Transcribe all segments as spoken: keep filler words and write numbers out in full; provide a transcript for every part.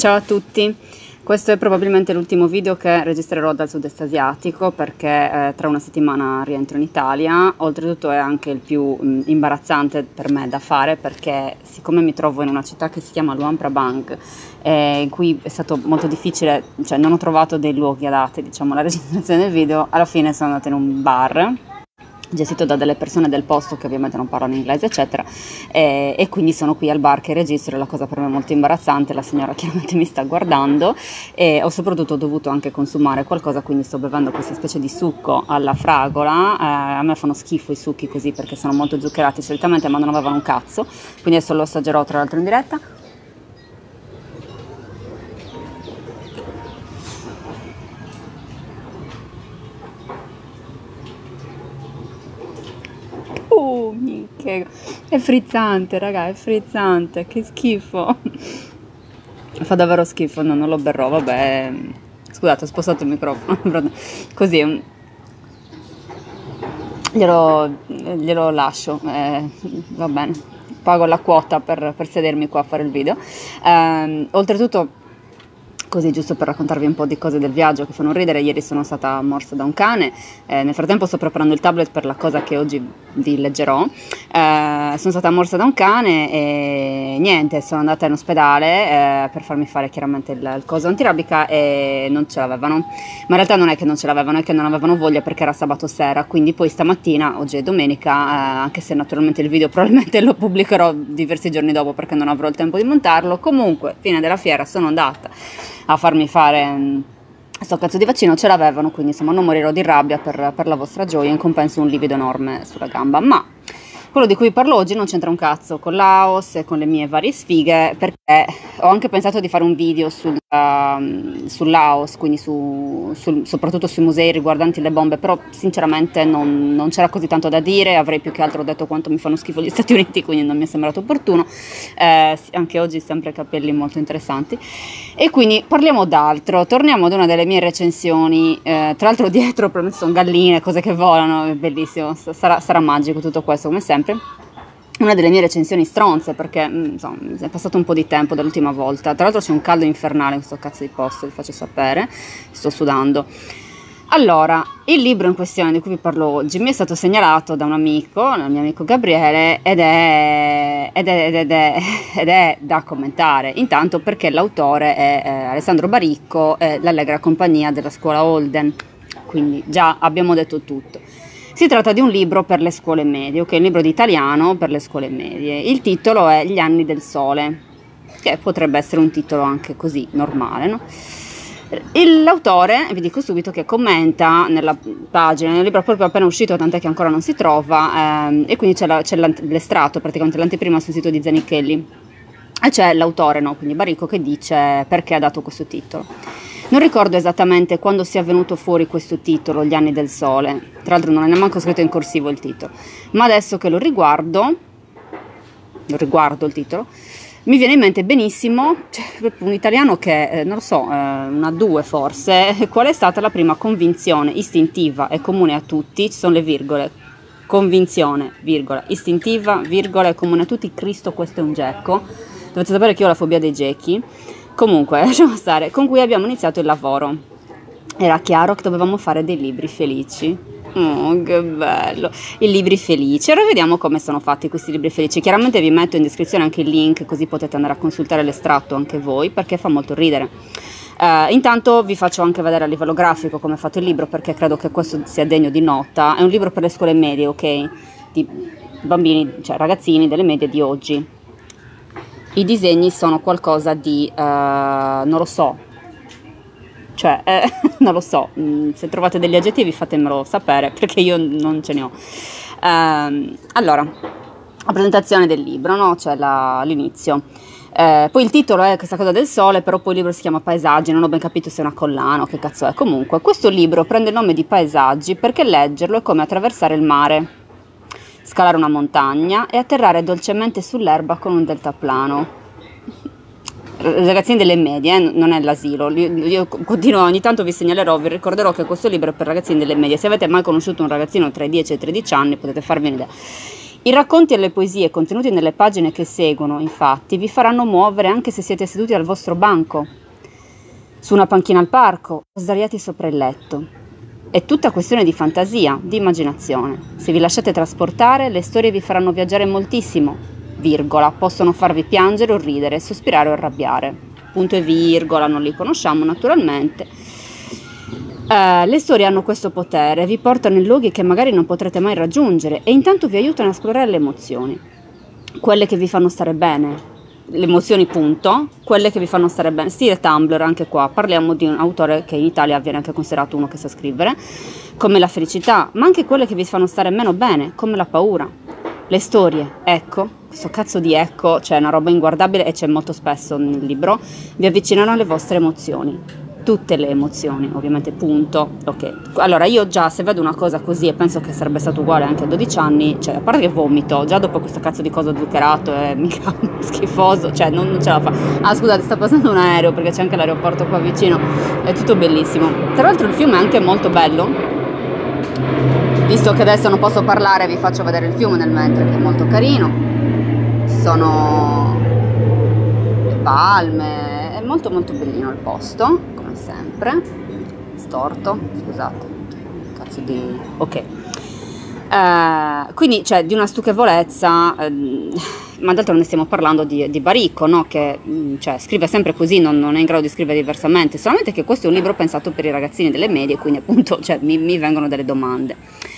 Ciao a tutti, questo è probabilmente l'ultimo video che registrerò dal sud-est asiatico perché eh, tra una settimana rientro in Italia. Oltretutto è anche il più mh, imbarazzante per me da fare perché siccome mi trovo in una città che si chiama Luang Prabang, eh, in cui è stato molto difficile, cioè non ho trovato dei luoghi adatti, diciamo, alla registrazione del video, alla fine sono andata in un bar gestito da delle persone del posto che ovviamente non parlano inglese eccetera, e, e quindi sono qui al bar che registro. La cosa per me è molto imbarazzante, la signora chiaramente mi sta guardando e ho soprattutto dovuto anche consumare qualcosa, quindi sto bevendo questa specie di succo alla fragola. Eh, a me fanno schifo i succhi così perché sono molto zuccherati solitamente, ma non avevano un cazzo, quindi adesso lo assaggerò tra l'altro in diretta. Uh, minchia, è frizzante, raga, è frizzante, che schifo. Fa davvero schifo, no, non lo berrò, vabbè. Scusate, ho spostato il microfono, così glielo, glielo lascio, eh, va bene, pago la quota per, per sedermi qua a fare il video. Eh, oltretutto, così giusto per raccontarvi un po' di cose del viaggio che fanno ridere, ieri sono stata morsa da un cane, eh, nel frattempo sto preparando il tablet per la cosa che oggi vi leggerò. Eh, sono stata morsa da un cane e niente, sono andata in ospedale eh, per farmi fare chiaramente il, il coso antirabica e non ce l'avevano, ma in realtà non è che non ce l'avevano, è che non avevano voglia perché era sabato sera, quindi poi stamattina, oggi è domenica, eh, anche se naturalmente il video probabilmente lo pubblicherò diversi giorni dopo perché non avrò il tempo di montarlo. Comunque, fine della fiera, sono andata a farmi fare sto cazzo di vaccino, ce l'avevano, quindi insomma non morirò di rabbia per, per la vostra gioia, in compenso un livido enorme sulla gamba. Ma quello di cui parlo oggi non c'entra un cazzo con Laos e con le mie varie sfighe, perché ho anche pensato di fare un video sul, uh, sul Laos, quindi su, sul, soprattutto sui musei riguardanti le bombe, però sinceramente non, non c'era così tanto da dire, avrei più che altro detto quanto mi fanno schifo gli Stati Uniti, quindi non mi è sembrato opportuno. Eh, anche oggi sempre capelli molto interessanti. E quindi parliamo d'altro, torniamo ad una delle mie recensioni, eh, tra l'altro dietro sono galline, cose che volano, è bellissimo, sarà, sarà magico tutto questo come sempre. Una delle mie recensioni stronze perché insomma, è passato un po' di tempo dall'ultima volta, tra l'altro c'è un caldo infernale in questo cazzo di posto, vi faccio sapere, sto sudando. Allora, il libro in questione di cui vi parlo oggi mi è stato segnalato da un amico, il mio amico Gabriele, ed è, ed è, ed è, ed è, ed è da commentare, intanto perché l'autore è, è Alessandro Baricco, è l'allegra compagnia della scuola Holden, quindi già abbiamo detto tutto. Si tratta di un libro per le scuole medie, ok, un libro di italiano per le scuole medie. Il titolo è Gli anni del sole, che potrebbe essere un titolo anche così normale, no? L'autore, vi dico subito, che commenta nella pagina, nel libro proprio appena uscito, tant'è che ancora non si trova, ehm, e quindi c'è l'estratto, praticamente l'anteprima sul sito di Zanichelli, e c'è l'autore, no? Quindi Baricco, che dice perché ha dato questo titolo. Non ricordo esattamente quando sia venuto fuori questo titolo, Gli anni del sole, tra l'altro non è neanche scritto in corsivo il titolo, ma adesso che lo riguardo, lo riguardo il titolo, mi viene in mente benissimo, cioè, un italiano che, eh, non lo so, eh, una due forse, qual è stata la prima convinzione istintiva e comune a tutti, ci sono le virgole, convinzione, virgola, istintiva, virgola, è comune a tutti, Cristo questo è un gecko, dovete sapere che io ho la fobia dei gecchi. Comunque, lasciamo stare, con cui abbiamo iniziato il lavoro. Era chiaro che dovevamo fare dei libri felici. Oh, che bello! I libri felici. Ora vediamo come sono fatti questi libri felici. Chiaramente vi metto in descrizione anche il link, così potete andare a consultare l'estratto anche voi, perché fa molto ridere. Uh, intanto vi faccio anche vedere a livello grafico come è fatto il libro, perché credo che questo sia degno di nota. È un libro per le scuole medie, ok? Di bambini, cioè ragazzini delle medie di oggi. I disegni sono qualcosa di, uh, non lo so, cioè, eh, non lo so, se trovate degli aggettivi fatemelo sapere perché io non ce ne ho. Uh, allora, la presentazione del libro, no? Cioè l'inizio. Eh, poi il titolo è questa cosa del sole, però poi il libro si chiama Paesaggi, non ho ben capito se è una collana o che cazzo è. Comunque, questo libro prende il nome di Paesaggi perché leggerlo è come attraversare il mare, scalare una montagna e atterrare dolcemente sull'erba con un deltaplano. Ragazzini delle medie, eh, non è l'asilo. Io, io continuo, ogni tanto vi segnalerò, vi ricorderò che questo libro è per ragazzini delle medie. Se avete mai conosciuto un ragazzino tra i dieci e i tredici anni potete farvi un'idea. I racconti e le poesie contenuti nelle pagine che seguono, infatti, vi faranno muovere anche se siete seduti al vostro banco, su una panchina al parco o sdraiati sopra il letto. È tutta questione di fantasia, di immaginazione. Se vi lasciate trasportare, le storie vi faranno viaggiare moltissimo, virgola, possono farvi piangere o ridere, sospirare o arrabbiare. Punto e virgola, non li conosciamo naturalmente. Uh, le storie hanno questo potere, vi portano in luoghi che magari non potrete mai raggiungere e intanto vi aiutano a esplorare le emozioni, quelle che vi fanno stare bene, le emozioni punto, quelle che vi fanno stare bene, stile Tumblr anche qua, parliamo di un autore che in Italia viene anche considerato uno che sa scrivere, come la felicità, ma anche quelle che vi fanno stare meno bene, come la paura. Le storie, ecco, questo cazzo di ecco, cioè una roba inguardabile e c'è molto spesso nel libro, vi avvicinano alle vostre emozioni. Tutte le emozioni, ovviamente, punto. Ok, allora io già se vedo una cosa così e penso che sarebbe stato uguale anche a dodici anni, cioè a parte che vomito, già dopo questo cazzo di cosa zuccherato è mica schifoso, cioè non, non ce la fa. Ah scusate, sta passando un aereo perché c'è anche l'aeroporto qua vicino, è tutto bellissimo. Tra l'altro il fiume è anche molto bello, visto che adesso non posso parlare vi faccio vedere il fiume nel mentre, che è molto carino, ci sono le palme, è molto molto bellino il posto, sempre storto, scusate, cazzo di ok, uh, quindi cioè di una stucchevolezza, uh, ma d'altro ne stiamo parlando di, di Baricco, no? Che mh, cioè, scrive sempre così, non, non è in grado di scrivere diversamente, solamente che questo è un libro pensato per i ragazzini delle medie, quindi appunto cioè, mi, mi vengono delle domande.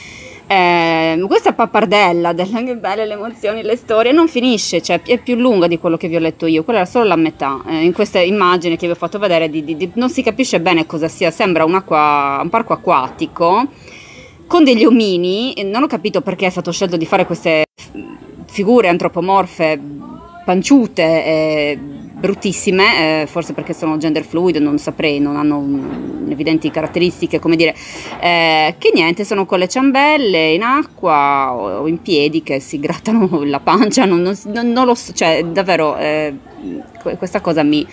Eh, questa pappardella delle che belle le emozioni, le storie non finisce, cioè è più lunga di quello che vi ho letto io, quella era solo la metà. Eh, in questa immagine che vi ho fatto vedere di, di, di, non si capisce bene cosa sia, sembra un, acqua, un parco acquatico con degli omini, non ho capito perché è stato scelto di fare queste figure antropomorfe panciute e bruttissime, eh, forse perché sono gender fluid, non saprei, non hanno um, evidenti caratteristiche, come dire, eh, che niente, sono con le ciambelle in acqua o, o in piedi che si grattano la pancia, non, non, non, non lo so, cioè davvero eh, questa cosa mi...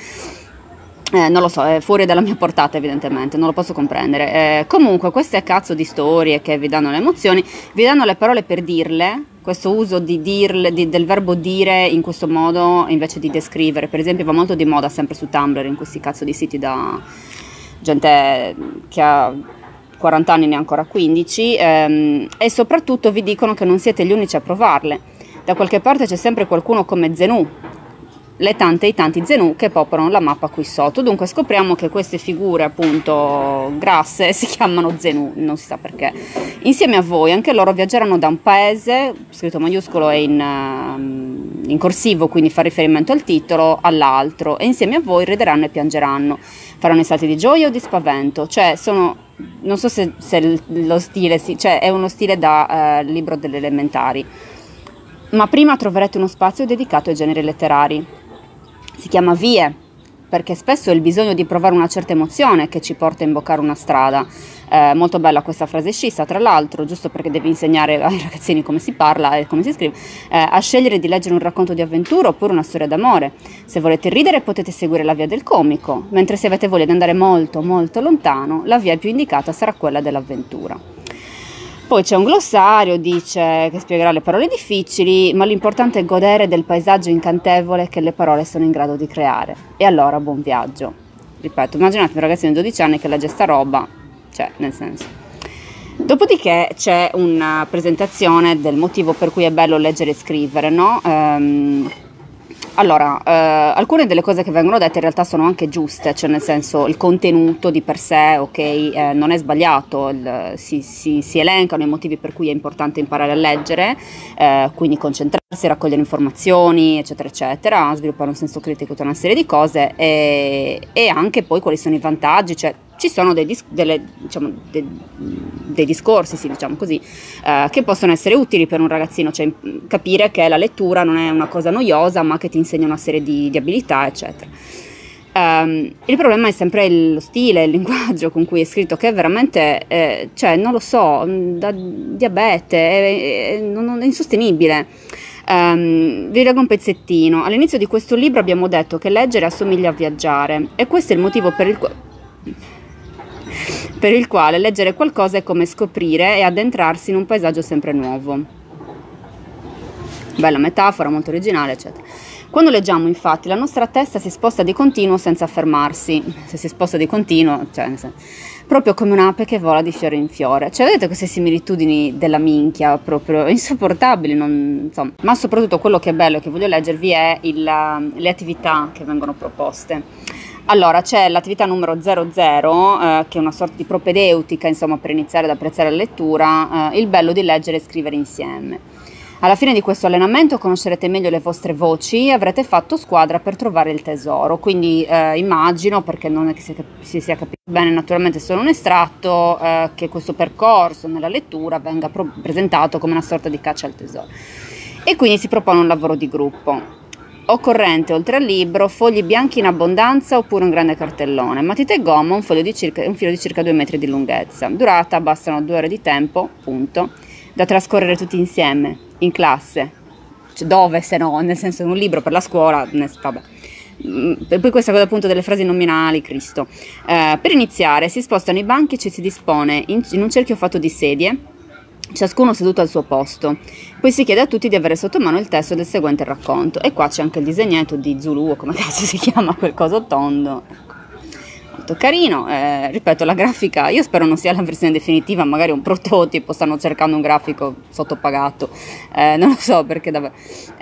Eh, non lo so, è fuori dalla mia portata evidentemente, non lo posso comprendere. Eh, comunque queste cazzo di storie che vi danno le emozioni, vi danno le parole per dirle, questo uso di dirle, di, del verbo dire in questo modo invece di descrivere. Per esempio va molto di moda sempre su Tumblr, in questi cazzo di siti da gente che ha quaranta anni, ne ha ancora quindici, ehm, e soprattutto vi dicono che non siete gli unici a provarle. Da qualche parte c'è sempre qualcuno come Zenù, le tante e i tanti Zenù che popolano la mappa qui sotto. Dunque scopriamo che queste figure appunto grasse si chiamano Zenù, non si sa perché. Insieme a voi anche loro viaggeranno da un paese, scritto maiuscolo e in, uh, in corsivo, quindi fa riferimento al titolo, all'altro, e insieme a voi rideranno e piangeranno, faranno i salti di gioia o di spavento, cioè sono, non so se, se lo stile, cioè è uno stile da uh, libro delle elementari, ma prima troverete uno spazio dedicato ai generi letterari. Si chiama Vie, perché spesso è il bisogno di provare una certa emozione che ci porta a imboccare una strada. Eh, molto bella questa frase scissa, tra l'altro, giusto perché devi insegnare ai ragazzini come si parla e come si scrive, eh, a scegliere di leggere un racconto di avventura oppure una storia d'amore. Se volete ridere potete seguire la via del comico, mentre se avete voglia di andare molto molto lontano, la via più indicata sarà quella dell'avventura. Poi c'è un glossario, dice, che spiegherà le parole difficili, ma l'importante è godere del paesaggio incantevole che le parole sono in grado di creare. E allora buon viaggio. Ripeto, immaginate un ragazzino di dodici anni che legge sta roba, cioè, nel senso. Dopodiché c'è una presentazione del motivo per cui è bello leggere e scrivere, no? Um, Allora, eh, alcune delle cose che vengono dette in realtà sono anche giuste, cioè nel senso il contenuto di per sé, ok, eh, non è sbagliato, il, si, si, si elencano i motivi per cui è importante imparare a leggere, eh, quindi concentrarsi, raccogliere informazioni, eccetera, eccetera, sviluppare un senso critico, tutta una serie di cose e, e anche poi quali sono i vantaggi, cioè ci sono dei, dis- delle, diciamo, de- dei discorsi, sì, diciamo così, eh, che possono essere utili per un ragazzino, cioè capire che la lettura non è una cosa noiosa, ma che ti insegna una serie di, di abilità, eccetera. Um, il problema è sempre lo stile, il linguaggio con cui è scritto, che è veramente, eh, cioè, non lo so, da diabete, è, è, non, è insostenibile. Um, vi leggo un pezzettino. All'inizio di questo libro abbiamo detto che leggere assomiglia a viaggiare, e questo è il motivo per il quale per il quale leggere qualcosa è come scoprire e addentrarsi in un paesaggio sempre nuovo. Bella metafora, molto originale, eccetera. Quando leggiamo, infatti, la nostra testa si sposta di continuo senza fermarsi. Se si sposta di continuo, cioè, nel senso, proprio come un'ape che vola di fiore in fiore. Cioè, vedete queste similitudini della minchia, proprio insopportabili, non, insomma. Ma soprattutto quello che è bello e che voglio leggervi è il, le attività che vengono proposte. Allora, c'è l'attività numero zero zero, eh, che è una sorta di propedeutica, insomma, per iniziare ad apprezzare la lettura, eh, il bello di leggere e scrivere insieme. Alla fine di questo allenamento conoscerete meglio le vostre voci e avrete fatto squadra per trovare il tesoro. Quindi eh, immagino, perché non è che si, si sia capito bene, naturalmente solo un estratto, eh, che questo percorso nella lettura venga pro- presentato come una sorta di caccia al tesoro. E quindi si propone un lavoro di gruppo. Occorrente, oltre al libro, fogli bianchi in abbondanza oppure un grande cartellone, matita e gomma, un, foglio di circa, un filo di circa due metri di lunghezza. Durata, bastano due ore di tempo, punto, da trascorrere tutti insieme, in classe, cioè, dove se no, nel senso un libro per la scuola, ne, vabbè. E poi questa cosa appunto delle frasi nominali, Cristo. Eh, per iniziare si spostano i banchi e ci si dispone in, in un cerchio fatto di sedie, ciascuno seduto al suo posto. Poi si chiede a tutti di avere sotto mano il testo del seguente racconto. E qua c'è anche il disegnetto di Zulu, o come cazzo si chiama quel coso tondo. Molto carino, eh, ripeto, la grafica, io spero non sia la versione definitiva, magari un prototipo, stanno cercando un grafico sottopagato, eh, non lo so perché davvero.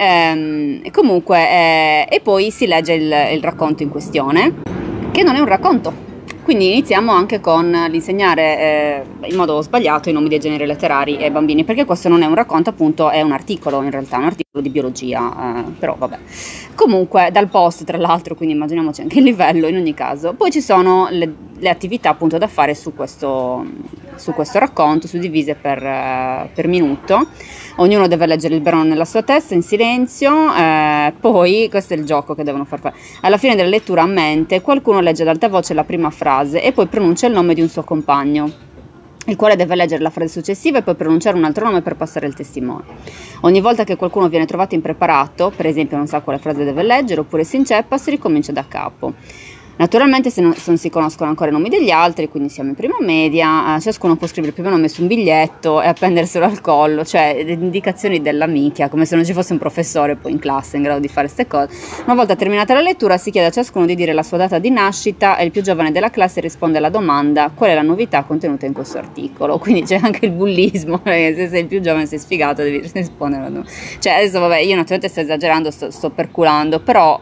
Eh, e comunque, eh, e poi si legge il, il racconto in questione, che non è un racconto. Quindi iniziamo anche con l'insegnare eh, in modo sbagliato i nomi dei generi letterari ai bambini, perché questo non è un racconto, appunto è un articolo, in realtà un articolo di biologia, eh, però vabbè. Comunque dal post, tra l'altro, quindi immaginiamoci anche il livello in ogni caso. Poi ci sono le, le attività appunto da fare su questo, su questo racconto, suddivise per, eh, per minuto. Ognuno deve leggere il brano nella sua testa in silenzio, eh, poi questo è il gioco che devono far fare. Alla fine della lettura a mente qualcuno legge ad alta voce la prima frase e poi pronuncia il nome di un suo compagno, il quale deve leggere la frase successiva e poi pronunciare un altro nome per passare il testimone. Ogni volta che qualcuno viene trovato impreparato, per esempio non sa quale frase deve leggere oppure si inceppa, si ricomincia da capo. Naturalmente se non, se non si conoscono ancora i nomi degli altri, quindi siamo in prima media, eh, ciascuno può scrivere il proprio nome su un biglietto e appenderselo al collo, cioè le indicazioni della minchia, come se non ci fosse un professore poi in classe in grado di fare queste cose. Una volta terminata la lettura si chiede a ciascuno di dire la sua data di nascita e il più giovane della classe risponde alla domanda qual è la novità contenuta in questo articolo. Quindi c'è anche il bullismo, perché se sei il più giovane sei sfigato, devi rispondere alla domanda. Cioè adesso vabbè, io naturalmente sto esagerando, sto, sto perculando, però...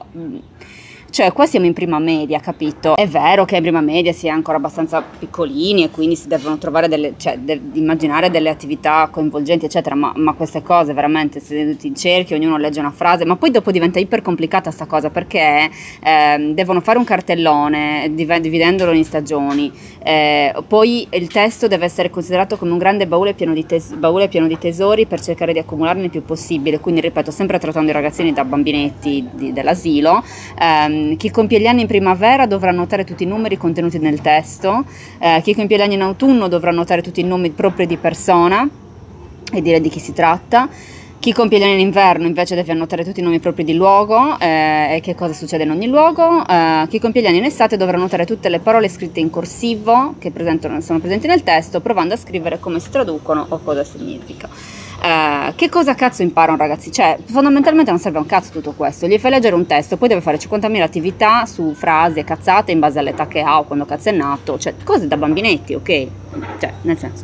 Cioè, qua siamo in prima media, capito? È vero che in prima media si è ancora abbastanza piccolini e quindi si devono trovare delle, cioè, de- immaginare delle attività coinvolgenti, eccetera, ma, ma queste cose veramente seduti in cerchio, ognuno legge una frase, ma poi dopo diventa iper complicata sta cosa perché eh, devono fare un cartellone div- dividendolo in stagioni, eh, poi il testo deve essere considerato come un grande baule pieno di, tes- baule pieno di tesori per cercare di accumularne il più possibile, quindi ripeto, sempre trattando i ragazzini da bambinetti di- dell'asilo. ehm, Chi compie gli anni in primavera dovrà annotare tutti i numeri contenuti nel testo, eh, chi compie gli anni in autunno dovrà annotare tutti i nomi propri di persona e dire di chi si tratta. Chi compie gli anni in inverno invece deve annotare tutti i nomi propri di luogo eh, e che cosa succede in ogni luogo. Eh, chi compie gli anni in estate dovrà annotare tutte le parole scritte in corsivo che sono presenti nel testo, provando a scrivere come si traducono o cosa significa. Uh, che cosa cazzo imparano ragazzi? Cioè, fondamentalmente non serve a un cazzo tutto questo. Gli fai leggere un testo, poi deve fare cinquantamila attività su frasi e cazzate in base all'età che ha o quando cazzo è nato, cioè cose da bambinetti, ok? Cioè, nel senso.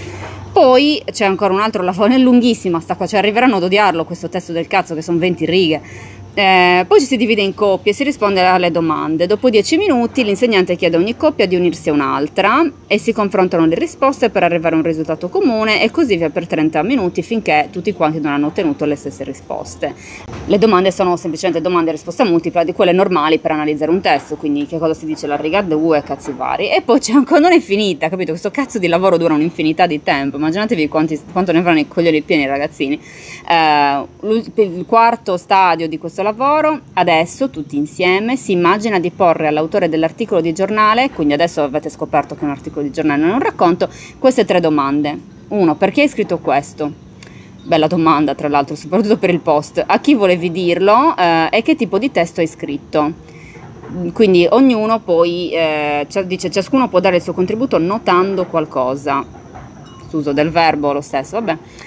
Poi c'è ancora un altro lavoro, è lunghissima sta qua, cioè arriveranno ad odiarlo questo testo del cazzo che sono venti righe. Eh, poi ci si divide in coppie e si risponde alle domande. Dopo dieci minuti l'insegnante chiede a ogni coppia di unirsi a un'altra e si confrontano le risposte per arrivare a un risultato comune e così via per trenta minuti finché tutti quanti non hanno ottenuto le stesse risposte. Le domande sono semplicemente domande a risposta multipla, di quelle normali per analizzare un testo, quindi che cosa si dice la riga due, cazzi vari. E poi c'è ancora, non è finita, capito? Questo cazzo di lavoro dura un'infinità di tempo, immaginatevi quanti, quanto ne avranno i coglioni pieni i ragazzini. Eh, il quarto stadio di questo lavoro, adesso tutti insieme si immagina di porre all'autore dell'articolo di giornale, quindi adesso avete scoperto che un articolo di giornale non è un racconto, queste tre domande. Uno, perché hai scritto questo? Bella domanda tra l'altro, soprattutto per il post. A chi volevi dirlo eh, e che tipo di testo hai scritto? Quindi ognuno poi eh, dice ciascuno può dare il suo contributo notando qualcosa, uso del verbo lo stesso, vabbè.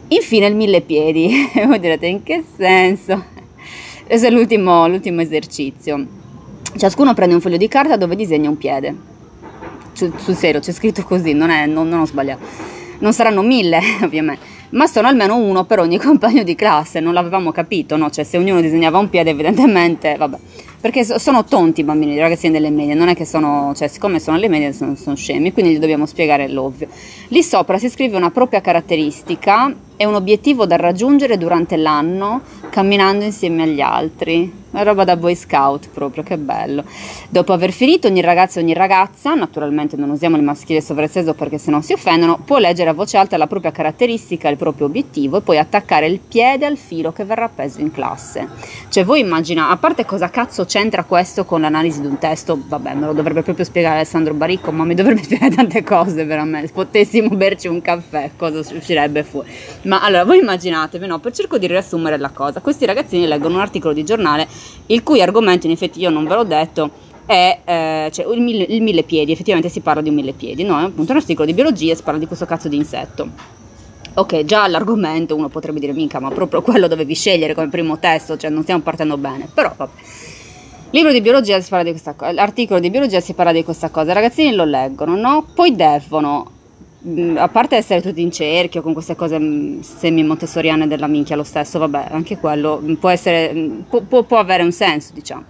Infine il mille piedi. E voi direte, in che senso? Questo è l'ultimo, l'ultimo esercizio. Ciascuno prende un foglio di carta dove disegna un piede. Sul, sul serio, c'è scritto così, non, è, non, non ho sbagliato. Non saranno mille, ovviamente, ma sono almeno uno per ogni compagno di classe. Non l'avevamo capito, no? Cioè, se ognuno disegnava un piede, evidentemente, vabbè. Perché sono tonti i bambini, i ragazzini delle medie, non è che sono, cioè siccome sono alle medie sono, sono scemi, quindi gli dobbiamo spiegare l'ovvio. Lì sopra si scrive una propria caratteristica e un obiettivo da raggiungere durante l'anno camminando insieme agli altri. Una roba da Boy Scout proprio, che bello. Dopo aver finito, ogni ragazzo e ogni ragazza, naturalmente non usiamo il maschile sovraesteso perché sennò si offendono, può leggere a voce alta la propria caratteristica, il proprio obiettivo e poi attaccare il piede al filo che verrà appeso in classe. Cioè voi immaginate, a parte cosa cazzo c'entra questo con l'analisi di un testo, vabbè me lo dovrebbe proprio spiegare Alessandro Baricco, ma mi dovrebbe spiegare tante cose veramente, se potessimo berci un caffè cosa uscirebbe fuori. Ma allora voi immaginatevi, no, per cerco di riassumere la cosa, questi ragazzini leggono un articolo di giornale il cui argomento, in effetti io non ve l'ho detto, è eh, cioè, il, mille, il mille piedi. Effettivamente si parla di un mille piedi, no? È appunto un articolo di biologia e si parla di questo cazzo di insetto. Ok, già l'argomento uno potrebbe dire minchia, ma proprio quello dovevi scegliere come primo testo, cioè non stiamo partendo bene, però vabbè. Libro di biologia si parla di questa cosa, l'articolo di biologia si parla di questa cosa, i ragazzini lo leggono, no? Poi devono, a parte essere tutti in cerchio con queste cose semi-montessoriane della minchia lo stesso, vabbè, anche quello può essere, può, può, può avere un senso, diciamo.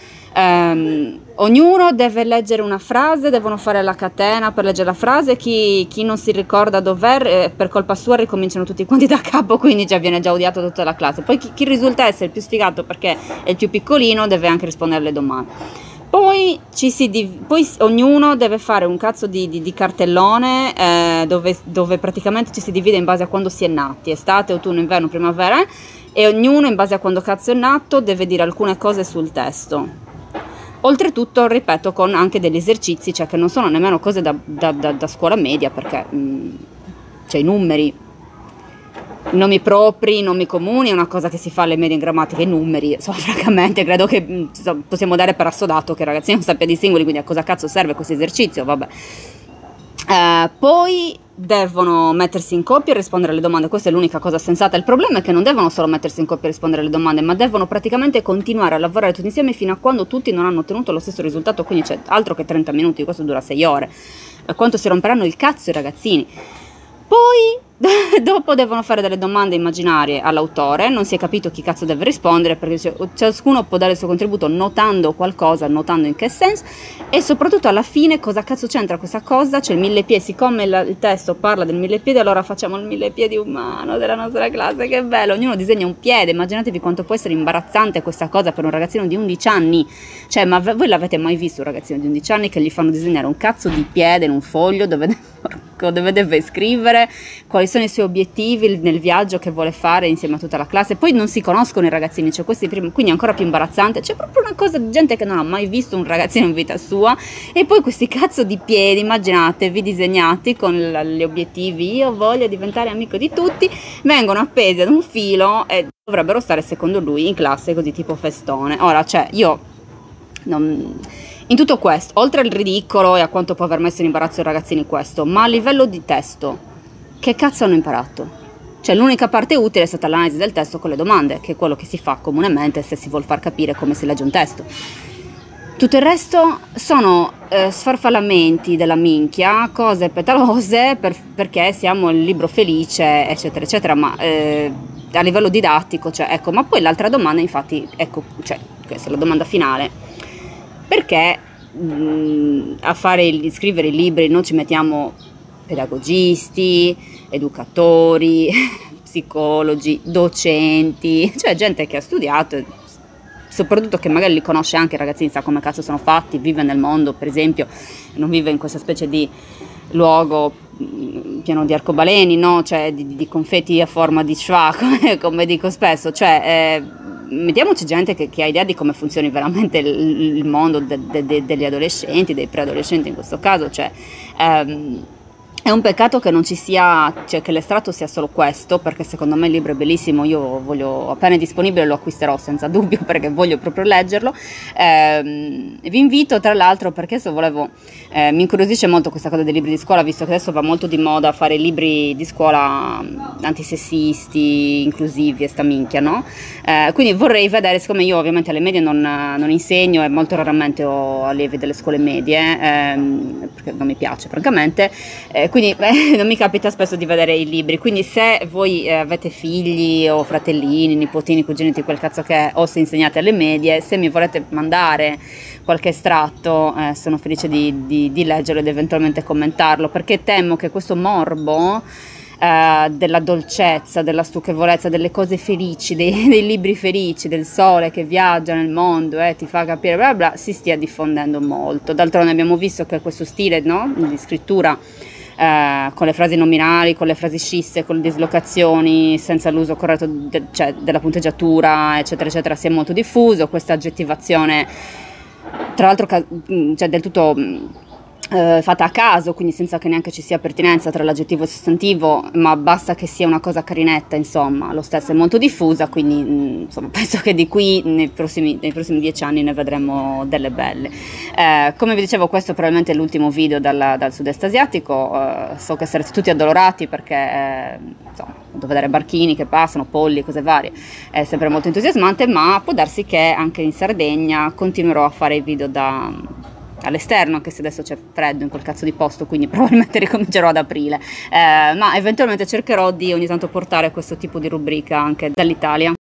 Um, ognuno deve leggere una frase, devono fare la catena per leggere la frase, chi, chi non si ricorda dov'è, eh, per colpa sua ricominciano tutti quanti da capo, quindi già viene già odiato tutta la classe. Poi chi, chi risulta essere il più sfigato perché è il più piccolino deve anche rispondere alle domande. Poi, ci si div- poi ognuno deve fare un cazzo di, di, di cartellone eh, dove, dove praticamente ci si divide in base a quando si è nati, estate, autunno, inverno, primavera, eh, e ognuno in base a quando cazzo è nato deve dire alcune cose sul testo. Oltretutto, ripeto, con anche degli esercizi, cioè che non sono nemmeno cose da, da, da, da scuola media, perché mh, cioè i numeri, i nomi propri, i nomi comuni è una cosa che si fa alle medie in grammatica, i numeri, insomma, francamente credo che insomma, possiamo dare per assodato che il ragazzino non sappia distinguere, quindi a cosa cazzo serve questo esercizio, vabbè. Eh, poi devono mettersi in coppia e rispondere alle domande, questa è l'unica cosa sensata. Il problema è che non devono solo mettersi in coppia e rispondere alle domande, ma devono praticamente continuare a lavorare tutti insieme fino a quando tutti non hanno ottenuto lo stesso risultato, quindi c'è altro che trenta minuti, questo dura sei ore. A quanto si romperanno il cazzo i ragazzini. Poi dopo devono fare delle domande immaginarie all'autore, non si è capito chi cazzo deve rispondere perché ciascuno può dare il suo contributo notando qualcosa, notando in che senso, e soprattutto alla fine cosa cazzo c'entra questa cosa, c'è il mille piedi, siccome il, il testo parla del mille piedi, allora facciamo il mille piedi umano della nostra classe, che bello, ognuno disegna un piede, immaginatevi quanto può essere imbarazzante questa cosa per un ragazzino di undici anni, cioè ma voi l'avete mai visto un ragazzino di undici anni che gli fanno disegnare un cazzo di piede in un foglio dove, dove deve scrivere quali sono i suoi obiettivi nel viaggio che vuole fare insieme a tutta la classe, poi non si conoscono i ragazzini, cioè questi primi, quindi è ancora più imbarazzante, c'è proprio una cosa di gente che non ha mai visto un ragazzino in vita sua, e poi questi cazzo di piedi, immaginatevi, disegnati con gli obiettivi, io voglio diventare amico di tutti, vengono appesi ad un filo e dovrebbero stare secondo lui in classe così tipo festone. Ora, cioè, io non... in tutto questo, oltre al ridicolo e a quanto può aver messo in imbarazzo i ragazzini questo, ma a livello di testo che cazzo hanno imparato? Cioè l'unica parte utile è stata l'analisi del testo con le domande, che è quello che si fa comunemente se si vuol far capire come si legge un testo. Tutto il resto sono eh, sfarfallamenti della minchia, cose petalose per, perché siamo il libro felice, eccetera, eccetera, ma eh, a livello didattico, cioè, ecco, ma poi l'altra domanda, infatti, ecco, cioè, questa è la domanda finale, perché mh, a fare il, scrivere i libri non ci mettiamo pedagogisti, educatori, psicologi, docenti, cioè gente che ha studiato, soprattutto che magari li conosce anche i ragazzini, sa come cazzo sono fatti, vive nel mondo, per esempio, non vive in questa specie di luogo pieno di arcobaleni, no? Cioè di, di confetti a forma di schwa, come, come dico spesso, cioè eh, mettiamoci gente che, che ha idea di come funzioni veramente il, il mondo de, de, de, degli adolescenti, dei preadolescenti in questo caso, cioè ehm, È un peccato che non ci sia, cioè che l'estratto sia solo questo, perché secondo me il libro è bellissimo, io voglio, appena è disponibile lo acquisterò senza dubbio perché voglio proprio leggerlo. Eh, vi invito tra l'altro, perché se volevo, eh, mi incuriosisce molto questa cosa dei libri di scuola, visto che adesso va molto di moda fare libri di scuola antisessisti, inclusivi e sta minchia, no? Eh, quindi vorrei vedere, siccome io ovviamente alle medie non, non insegno e molto raramente ho allievi delle scuole medie, ehm, perché non mi piace francamente, eh, quindi beh, non mi capita spesso di vedere i libri, quindi se voi eh, avete figli o fratellini, nipotini, cugini di quel cazzo che è, o se insegnate alle medie, se mi volete mandare qualche estratto eh, sono felice di, di, di leggerlo ed eventualmente commentarlo, perché temo che questo morbo eh, della dolcezza, della stucchevolezza, delle cose felici, dei, dei libri felici, del sole che viaggia nel mondo e eh, ti fa capire bla bla, si stia diffondendo molto. D'altronde abbiamo visto che questo stile, no, di scrittura Eh, con le frasi nominali, con le frasi scisse, con le dislocazioni, senza l'uso corretto de, cioè, della punteggiatura, eccetera, eccetera, si è molto diffuso. Questa aggettivazione, tra l'altro, cioè, del tutto eh, fatta a caso, quindi senza che neanche ci sia pertinenza tra l'aggettivo e il sostantivo, ma basta che sia una cosa carinetta, insomma, lo stesso è molto diffusa, quindi mh, insomma, penso che di qui nei prossimi, nei prossimi dieci anni ne vedremo delle belle. Eh, come vi dicevo, questo è probabilmente l'ultimo video dal, dal sud-est asiatico, eh, so che sarete tutti addolorati perché eh, insomma, vedere barchini che passano, polli, cose varie, è sempre molto entusiasmante, ma può darsi che anche in Sardegna continuerò a fare i video da all'esterno, anche se adesso c'è freddo in quel cazzo di posto, quindi probabilmente ricomincerò ad aprile, eh, ma eventualmente cercherò di ogni tanto portare questo tipo di rubrica anche dall'Italia.